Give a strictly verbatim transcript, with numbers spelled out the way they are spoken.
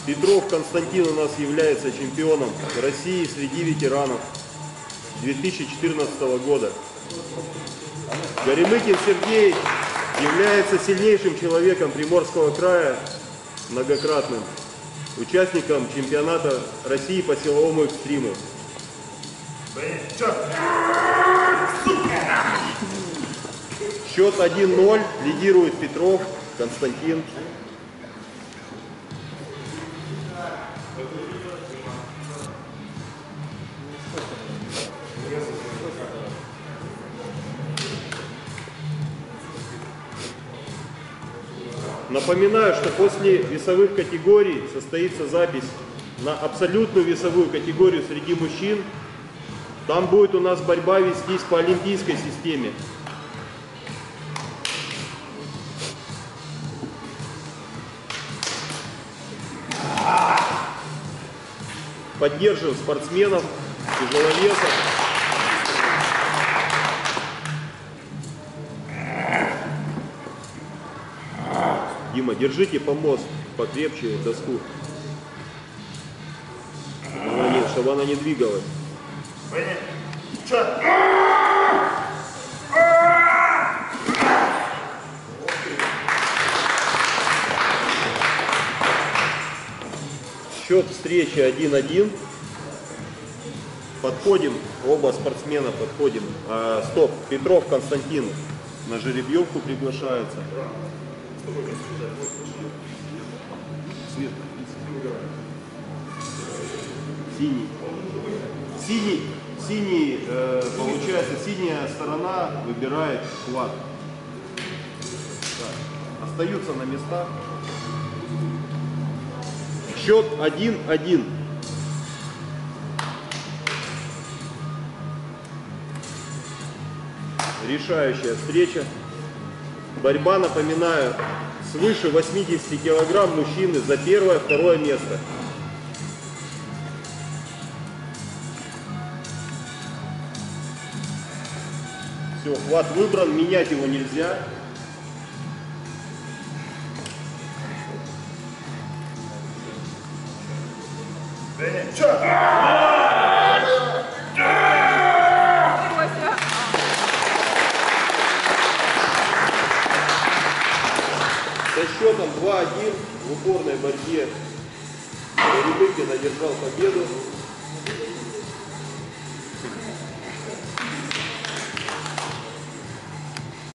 Петров Константин у нас является чемпионом России среди ветеранов две тысячи четырнадцатого года. Горемыкин Сергей является сильнейшим человеком Приморского края, многократным участником чемпионата России по силовому экстриму. Счет один ноль, лидирует Петров Константин. Напоминаю, что после весовых категорий состоится запись на абсолютную весовую категорию среди мужчин. Там будет у нас борьба вестись по олимпийской системе. Поддерживаем спортсменов, тяжеловесов. Дима, держите помост покрепче доску, чтобы она не, чтобы она не двигалась. Счет встречи один один. Подходим, оба спортсмена подходим. А, стоп, Петров Константин на жеребьевку приглашается. Синий. Синий, синий э, получается, синяя сторона выбирает хват. Так, остаются на местах. Счет один один. Решающая встреча. Борьба, напоминаю, свыше восьмидесяти килограмм мужчины за первое, второе место. Все, хват выбран, менять его нельзя. Со счетом два один в упорной борьбе Горемыкин одержал победу.